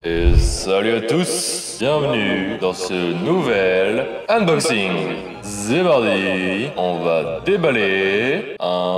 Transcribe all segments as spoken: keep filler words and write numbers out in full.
Et salut à tous, bienvenue dans ce nouvel unboxing. C'est parti, on va déballer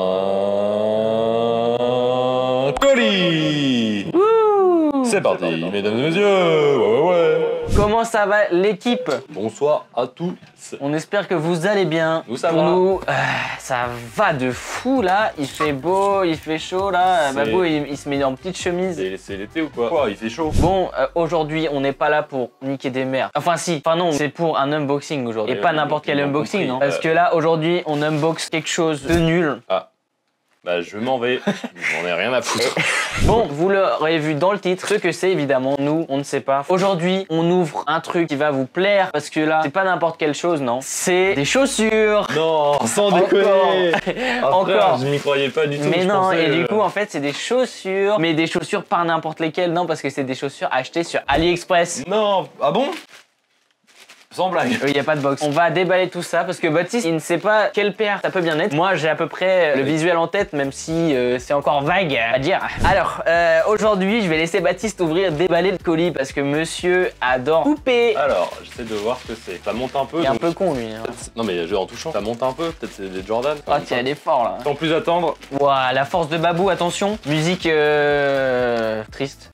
un colis. C'est parti, mesdames et messieurs, ouais ouais ouais. Comment ça va l'équipe? Bonsoir à tous. On espère que vous allez bien. Nous ça Pour va. nous, euh, ça va de fou là. Il fait beau, il fait chaud là. Babou il, il se met en petite chemise. C'est l'été ou quoi? Quoi, il fait chaud. Bon, euh, aujourd'hui on n'est pas là pour niquer des mères. Enfin si, enfin non, c'est pour un unboxing aujourd'hui. Et Ouais, pas oui, n'importe quel ils m'ont unboxing, compris. non? Parce que là aujourd'hui on unbox quelque chose de nul. Ah, bah je m'en vais, j'en ai rien à foutre. Bon, vous l'aurez vu dans le titre, ce que c'est évidemment, nous, on ne sait pas. Aujourd'hui, on ouvre un truc qui va vous plaire, parce que là, c'est pas n'importe quelle chose, non. C'est des chaussures. Non, sans déconner. Ah, Encore. frère, je m'y croyais pas du tout. Mais je non, pensais, et du euh, coup, en fait, c'est des chaussures. Mais des chaussures pas n'importe lesquelles, non, parce que c'est des chaussures achetées sur AliExpress. Non, ah bon? Sans blague. Il n'y a pas de box. On va déballer tout ça parce que Baptiste, il ne sait pas quelle paire ça peut bien être. Moi, j'ai à peu près le visuel en tête, même si euh, c'est encore vague à dire. Alors, euh, aujourd'hui, je vais laisser Baptiste ouvrir, déballer le colis parce que monsieur adore couper. Alors, j'essaie de voir ce que c'est. Ça monte un peu. Il est un donc- peu con, lui. Hein. Non, mais en touchant, ça monte un peu. Peut-être c'est des Jordan. ça Oh, monte tiens, un elle est fort là. peu. Sans plus attendre. Ouah, la force de Babou, attention. Musique euh... triste.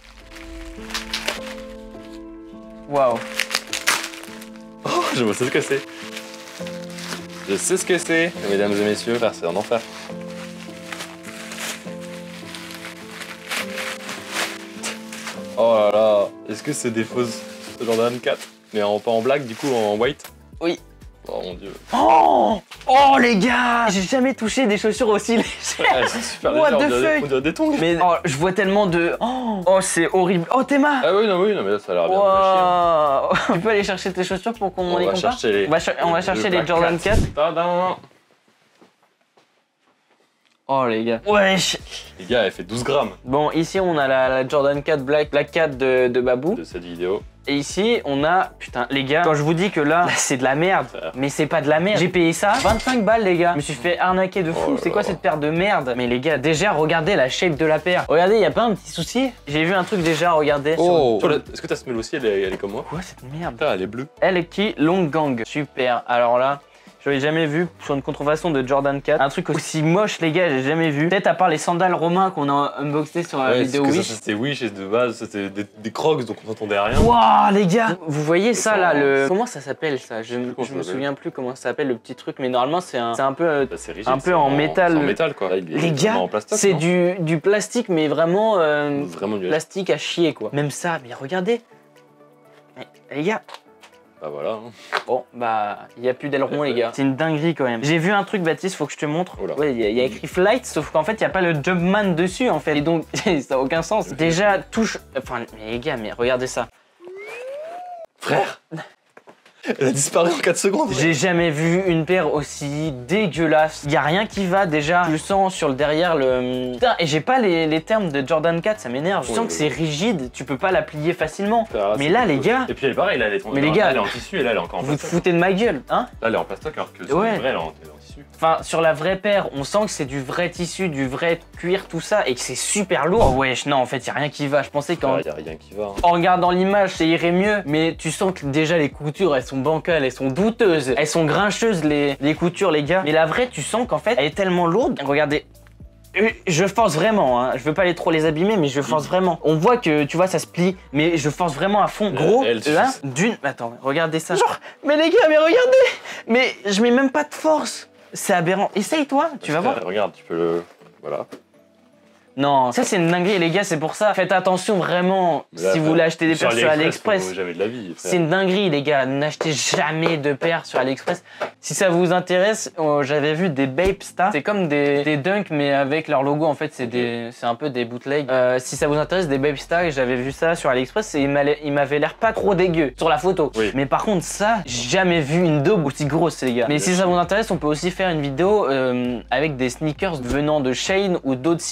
Waouh. Oh, je sais ce que c'est. Je sais ce que c'est, mesdames et messieurs. Frère, c'est un enfer. Oh là là. Est-ce que c'est des fausses Jordan quatre? Mais en, pas en black, du coup, en white? Oui. Oh mon dieu. Oh, oh les gars, j'ai jamais touché des chaussures aussi légères. Elles sont super What légères, the on dirait- fuck? on dirait des tongs. Mais oh, je vois tellement de... Oh, oh c'est horrible. Oh Théma. Ah oui, non, oui, non, mais là, ça a l'air bien de me chier. Wow. Tu peux aller chercher tes chaussures pour qu'on On les va compare? chercher les- On va, cher- on va chercher le les Jordan Black quatre. Tadam. Oh les gars. Wesh. Les gars, elle fait douze grammes Bon, ici on a la, la Jordan quatre Black, Black quatre de, de Babou. de cette vidéo. Et ici on a... Putain les gars, quand je vous dis que là, là, c'est de la merde. Frère. Mais c'est pas de la merde. J'ai payé ça vingt-cinq balles les gars. Je me suis fait arnaquer de fou. Oh là C'est quoi là. cette paire de merde? Mais les gars, déjà regardez la shape de la paire. Regardez, y a pas un petit souci? J'ai vu un truc déjà, regardez. Oh Est-ce que ta semelle aussi, elle est, elle est comme moi? Quoi cette merde? Frère, elle est bleue. Elle qui Long Gang. Super. Alors là, je l'ai jamais vu sur une contrefaçon de Jordan quatre. Un truc aussi moche, les gars, j'ai jamais vu. Peut-être à part les sandales romains qu'on a unboxé sur la Ouais, vidéo parce que Wish. ça, c'était Wish et de base, c'était des, des crocs, donc on n'entendait rien. Waouh, les gars! Vous voyez ça ça, là, hein. le. Comment ça s'appelle ça? Je, comment je ça me s'appelle. souviens plus comment ça s'appelle le petit truc, mais normalement c'est un, c'est un peu. euh, Bah, c'est rigide, Un peu c'est en métal. C'est en métal, quoi. Là, il est Les gars, vraiment en plastoc, c'est non du, du plastique, mais vraiment. euh, Vraiment du plastique à chier quoi. Même ça, mais regardez! Mais, les gars! Bah voilà. hein. Bon, bah, il n'y a plus d'aileron, les gars. C'est une dinguerie quand même. J'ai vu un truc, Baptiste, faut que je te montre. Oh là. Ouais, il y, a- il y a écrit Flight, sauf qu'en fait, il n'y a pas le Jumpman dessus, en fait. Et donc, ça n'a aucun sens. Déjà, touche. Enfin, mais les gars, mais regardez ça. Frère Elle a disparu en quatre secondes. J'ai jamais vu une paire aussi dégueulasse. Il y a rien qui va déjà. Je le sens sur le derrière le. Putain, et j'ai pas les, les termes de Jordan quatre, ça m'énerve. Je Ouais, sens que ouais. c'est rigide, tu peux pas la plier facilement. Frère, Mais c'est là, cool. les gars, Et puis elle est pareille, là, elle est tombée. Mais les Là, gars, elle est en tissu et là, elle est encore en vous te plastoc. foutez de ma gueule, hein? Là, elle est en plastoc alors que c'est Ouais. vrai, elle est en, elle est en tissu. Enfin, sur la vraie paire, on sent que c'est du vrai tissu, du vrai cuir, tout ça, et que c'est super lourd. Oh wesh, non, en fait, y a rien qui va. Je pensais qu'en Il y a rien qui va. hein. en regardant l'image, ça irait mieux, mais tu sens que déjà les coutures, elles sont bancales, elles sont douteuses, elles sont grincheuses, les, les coutures, les gars. Mais la vraie, tu sens qu'en fait, elle est tellement lourde. Regardez. Euh, Je force vraiment, hein. Je veux pas les trop les abîmer, mais je force vraiment. On voit que, tu vois, ça se plie, mais je force vraiment à fond. Gros, elle, là, c'est- d'une... Attends, regardez ça. Genre, mais les gars, mais regardez. Mais je mets même pas de force. C'est aberrant. Essaye, toi, tu vas voir. Frère, Regarde, tu peux le. Voilà. Non, ça c'est une dinguerie les gars, c'est pour ça. Faites attention vraiment Mais là, si vous voulez acheter des sur paires sur AliExpress. faut Jamais de la vie. frère. C'est une dinguerie les gars, n'achetez jamais de paires sur AliExpress. Si ça vous intéresse, euh, j'avais vu des Bapestar. C'est comme des, des Dunk mais avec leur logo en fait, c'est des, c'est un peu des bootlegs. Euh, si ça vous intéresse, des Bapestar, j'avais vu ça sur AliExpress et il m'allait- il m'avait l'air pas trop dégueu sur la photo. Oui. Mais par contre ça, j'ai jamais vu une daube aussi grosse les gars. Mais si ça vous intéresse, on peut aussi faire une vidéo euh, avec des sneakers venant de Shein ou d'autres sites de merde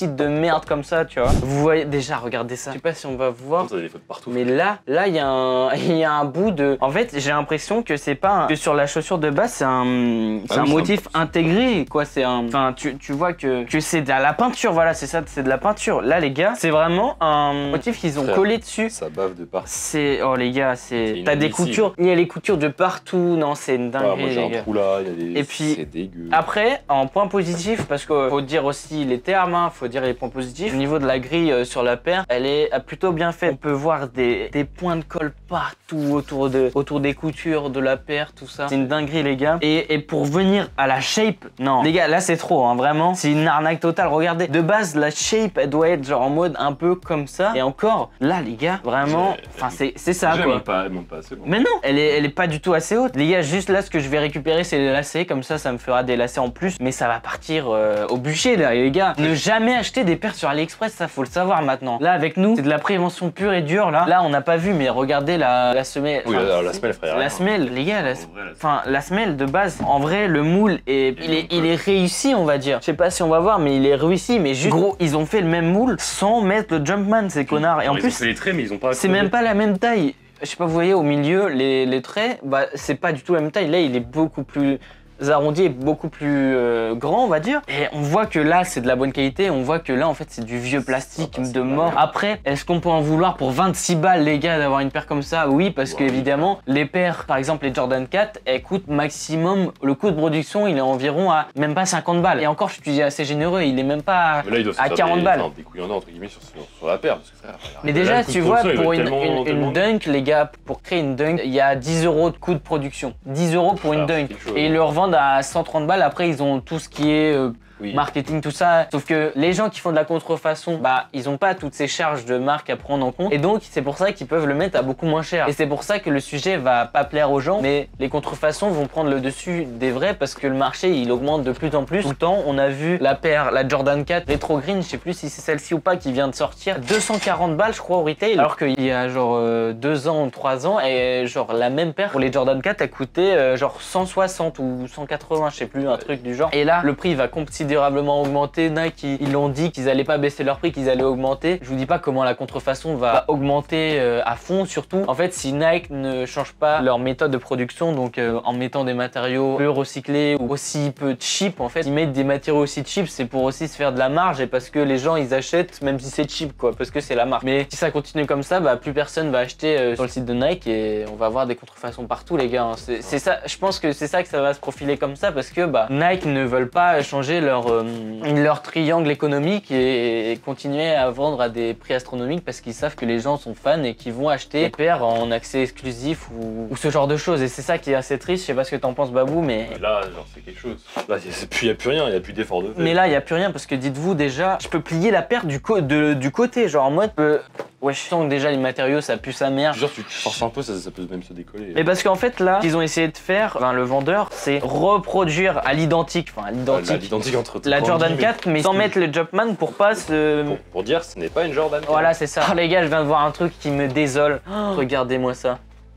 merde comme ça, tu vois. Vous voyez déjà, regardez ça. Je sais pas si on va voir. Ça a des fautes partout. Mais là, là, il y a un, il y a un bout de. En fait, j'ai l'impression que c'est pas un... que sur la chaussure de base, c'est un, c'est Ah un oui, motif un... intégré, quoi. C'est un. Enfin, tu, tu vois que que c'est de la peinture, voilà, c'est ça, c'est de la peinture. Là, les gars, c'est vraiment un motif qu'ils ont Frère, collé dessus. Ça bave de partout. C'est, oh les gars, c'est. T'as des inadmissible. coutures. Il y a les coutures de partout. Non, c'est une Ah, dinguerie, moi j'ai les un gars. trou là, il y a des. Et puis, c'est dégueu. Après, en point positif, parce qu'il faut dire aussi les termes, hein, faut dire les points positifs. Au niveau de la grille euh, sur la paire, elle est plutôt bien faite. On peut voir des, des points de colle partout autour, de, autour des coutures de la paire, tout ça. C'est une dinguerie, les gars. Et, et pour venir à la shape, non, les gars, là c'est trop, hein, vraiment. C'est une arnaque totale. Regardez, de base, la shape, elle doit être genre en mode un peu comme ça. Et encore, là, les gars, vraiment, enfin, c'est ça, Elle quoi. monte pas, elle monte pas assez loin. Mais non, elle est, elle est pas du tout assez haute. Les gars, juste là, ce que je vais récupérer, c'est les lacets. Comme ça, ça me fera des lacets en plus. Mais ça va partir euh, au bûcher, là, les gars. Ne jamais acheter des paires sur AliExpress, ça faut le savoir maintenant. Là, avec nous, c'est de la prévention pure et dure, là. Là, on n'a pas vu, mais regardez la, la semelle. Oui, enfin, la, la semelle, frère. La semelle, les gars, la, vrai, la enfin, la semelle de base, en vrai, le moule, est, il, est, il est réussi, on va dire. Je sais pas si on va voir, mais il est réussi. Mais juste, gros, ils ont fait le même moule sans mettre le Jumpman, ces connards. Et en ils plus, ont fait les traits, mais ils ont pas. c'est même pas la même taille. Je sais pas, vous voyez au milieu, les, les traits, bah c'est pas du tout la même taille. Là, il est beaucoup plus arrondi et beaucoup plus euh, grand, on va dire. Et on voit que là, c'est de la bonne qualité. On voit que là, en fait, c'est du vieux plastique de mort. Après, est-ce qu'on peut en vouloir pour vingt-six balles, les gars, d'avoir une paire comme ça? Oui, parce que évidemment, les paires, par exemple, les Jordan quatre, elles coûtent maximum, le coût de production, il est environ à même pas cinquante balles. Et encore, je suis assez généreux, il est même pas Mais là, ils doivent se à faire quarante des, balles. enfin, des couillonnants, entre guillemets, sur, sur, sur la paire. Parce que, frère, Mais là, déjà, le coût tu de vois, production, il pour va une, être tellement, une, tellement... une dunk, les gars, pour créer une dunk, il y a dix euros de coût de production. dix euros pour une Ah, dunk. quelque chose. Et ils le revendent à cent trente balles. Après, ils ont tout ce qui est euh, Oui. marketing, tout ça. Sauf que les gens qui font de la contrefaçon, bah, ils ont pas toutes ces charges de marque à prendre en compte. Et donc, c'est pour ça qu'ils peuvent le mettre à beaucoup moins cher. Et c'est pour ça que le sujet va pas plaire aux gens. Mais les contrefaçons vont prendre le dessus des vrais parce que le marché, il augmente de plus en plus. Tout le temps, on a vu la paire, la Jordan quatre Retro Green, je sais plus si c'est celle-ci ou pas, qui vient de sortir. deux cent quarante balles, je crois, au retail. Alors qu'il y a genre euh, deux ans ou trois ans, et genre la même paire pour les Jordan quatre, elle coûtait euh, genre cent soixante ou cent quatre-vingts, je sais plus, un truc du genre. Et là, le prix va considérablement augmenter. Nike, ils, ils l'ont dit qu'ils allaient pas baisser leur prix, qu'ils allaient augmenter. Je vous dis pas comment la contrefaçon va augmenter euh, à fond, surtout. En fait, si Nike ne change pas leur méthode de production, donc euh, en mettant des matériaux peu recyclés ou aussi peu cheap, en fait, ils mettent des matériaux aussi cheap, c'est pour aussi se faire de la marge et parce que les gens ils achètent même si c'est cheap, quoi, parce que c'est la marque. Mais si ça continue comme ça, bah plus personne va acheter euh, sur le site de Nike et on va avoir des contrefaçons partout, les gars. Hein. C'est ça, je pense que c'est ça que ça va se profiler comme ça parce que bah Nike ne veulent pas changer leur euh, leur triangle économique et, et continuer à vendre à des prix astronomiques parce qu'ils savent que les gens sont fans et qu'ils vont acheter des paires en accès exclusif ou, ou ce genre de choses. Et c'est ça qui est assez triste. Je sais pas ce que t'en penses, Babou, mais Là, genre, c'est quelque chose. Là, il n'y a plus rien, il n'y a plus d'effort de fait. mais là, il y a plus rien parce que dites-vous déjà, je peux plier la paire du, co de, du côté, genre en mode. Euh, ouais, je sens que déjà les matériaux ça pue sa mère. Genre, tu te forces un peu, ça, ça peut même se décoller. Mais parce qu'en fait là, ce qu'ils ont essayé de faire, enfin le vendeur, c'est reproduire à l'identique, enfin à l'identique, Euh, l'identique entre la Jordan mais- quatre, mais sans mettre le Jumpman pour pas se. Pour, pour dire, ce n'est pas une Jordan. Voilà, c'est ça. Oh, les gars, je viens de voir un truc qui me désole. Oh, regardez-moi ça.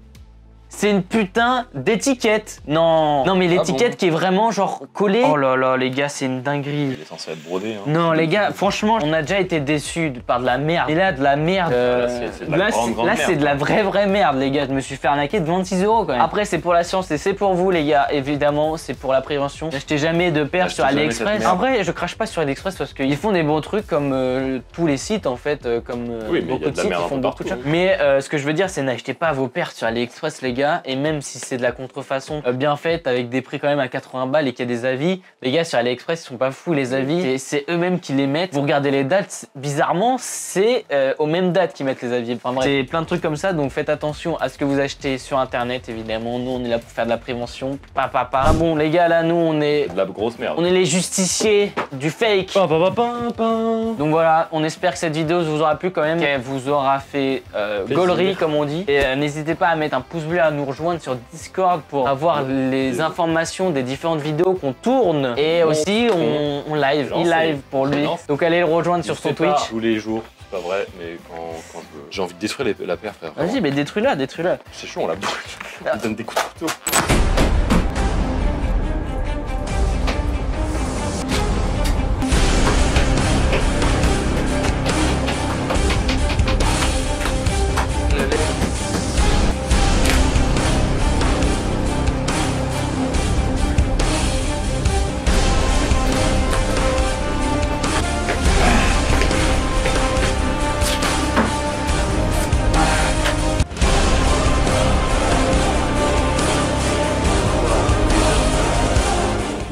C'est une putain d'étiquette. Non. Non, mais l'étiquette bon qui est vraiment genre collée. Oh là là, les gars, c'est une dinguerie. Il est censé être brodé. Hein. Non, les gars, franchement, on a déjà été déçus de- par de la merde. Et là, de la merde. euh, Là, c'est- c'est de la là, grande, c'est- grande là, merde. c'est de la vraie, vraie merde, les gars. Je me suis fait arnaquer de vingt-six euros quand même. Après, c'est pour la science et c'est pour vous, les gars. Évidemment, c'est pour la prévention. N'achetez jamais de paires Achetez sur jamais AliExpress. cette merde. En vrai, je crache pas sur AliExpress parce qu'ils font des bons trucs comme euh, tous les sites, en fait. euh, comme euh, Oui, mais il y a beaucoup de de la sites, merde ils un font peu beaucoup de partout, choses. Mais euh, ce que je veux dire, c'est n'achetez pas vos paires sur AliExpress, les gars. Et même si c'est de la contrefaçon euh, bien faite avec des prix quand même à quatre-vingts balles et qu'il y a des avis, les gars sur AliExpress ils sont pas fous les avis, et c'est eux-mêmes qui les mettent. Vous regardez les dates, bizarrement c'est euh, aux mêmes dates qu'ils mettent les avis. Enfin bref, c'est plein de trucs comme ça, donc faites attention à ce que vous achetez sur internet évidemment. Nous on est là pour faire de la prévention. Pa, pa, pa. Ah bon les gars, là nous on est De la grosse merde. on est les justiciers du fake. Pa, pa, pa, pa, pa. Donc voilà, on espère que cette vidéo vous aura plu quand même, qu'elle vous aura fait euh, Plaisir. gaulerie comme on dit. Et euh, n'hésitez pas à mettre un pouce bleu, à nous rejoindre sur Discord pour avoir les informations des différentes vidéos qu'on tourne. Et aussi on, on live, Lancé. il live pour lui. Lancé. Donc allez le rejoindre sur Je son sais pas Twitch. tous les jours, c'est pas vrai, mais quand, quand je veux. J'ai envie de détruire les- la paire, frère. Vas-y, mais détruis-la, détruis-la. C'est chaud, on la brûle. Il donne des coups de couteau.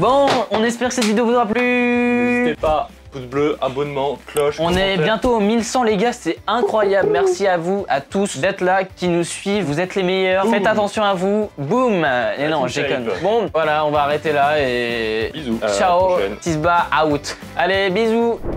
Bon, on espère que cette vidéo vous aura plu. N'hésitez pas. Pouce bleu, abonnement, cloche. On est bientôt aux mille cent les gars, c'est incroyable. Merci à vous, à tous d'être là, qui nous suivent. Vous êtes les meilleurs. Boom. Faites attention à vous. Boum. Et non, j'ai con. Bon, voilà, on va arrêter là et bisous. Ciao. Tisba out. Allez, bisous.